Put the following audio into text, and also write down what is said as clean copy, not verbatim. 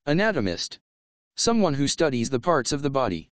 Anatomist. Someone who studies the parts of the body.